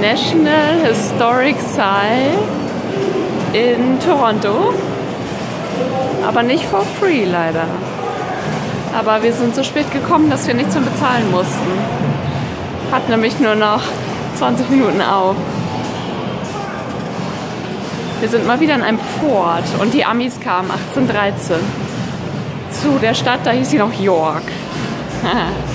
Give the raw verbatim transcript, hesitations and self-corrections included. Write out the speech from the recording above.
National Historic Site in Toronto. Aber nicht for free leider. Aber wir sind so spät gekommen, dass wir nichts mehr bezahlen mussten. Hat nämlich nur noch zwanzig Minuten auf. Wir sind mal wieder in einem Fort und die Amis kamen achtzehnhundertdreizehn zu der Stadt, da hieß sie noch York.